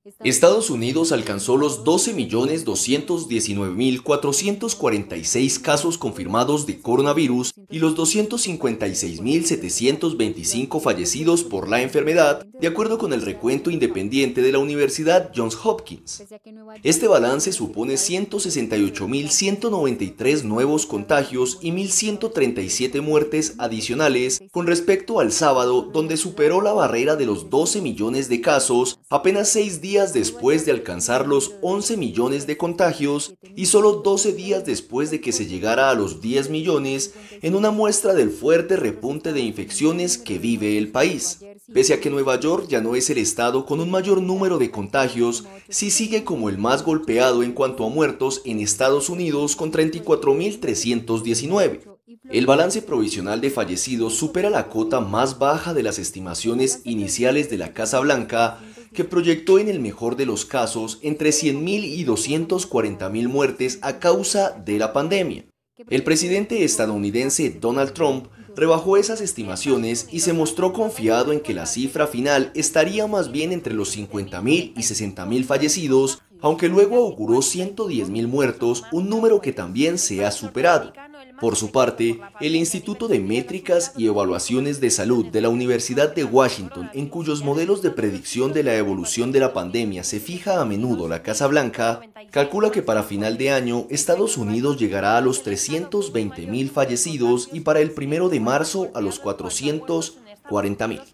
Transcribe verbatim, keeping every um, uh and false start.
Estados Unidos alcanzó los doce millones doscientos diecinueve mil cuatrocientos cuarenta y seis casos confirmados de coronavirus y los doscientos cincuenta y seis mil setecientos veinticinco fallecidos por la enfermedad, de acuerdo con el recuento independiente de la Universidad Johns Hopkins. Este balance supone ciento sesenta y ocho mil ciento noventa y tres nuevos contagios y mil ciento treinta y siete muertes adicionales con respecto al sábado, donde superó la barrera de los doce millones de casos apenas seis días después de alcanzar los once millones de contagios y solo doce días después de que se llegara a los diez millones en una muestra del fuerte repunte de infecciones que vive el país. Pese a que Nueva York ya no es el estado con un mayor número de contagios, sí sigue como el más golpeado en cuanto a muertos en Estados Unidos con treinta y cuatro mil trescientos diecinueve. El balance provisional de fallecidos supera la cota más baja de las estimaciones iniciales de la Casa Blanca, que proyectó en el mejor de los casos entre cien mil y doscientas cuarenta mil muertes a causa de la pandemia. El presidente estadounidense Donald Trump rebajó esas estimaciones y se mostró confiado en que la cifra final estaría más bien entre los cincuenta mil y sesenta mil fallecidos, aunque luego auguró ciento diez mil muertos, un número que también se ha superado. Por su parte, el Instituto de Métricas y Evaluaciones de Salud de la Universidad de Washington, en cuyos modelos de predicción de la evolución de la pandemia se fija a menudo la Casa Blanca, calcula que para final de año Estados Unidos llegará a los trescientos veinte mil fallecidos y para el primero de marzo a los cuatrocientos cuarenta mil.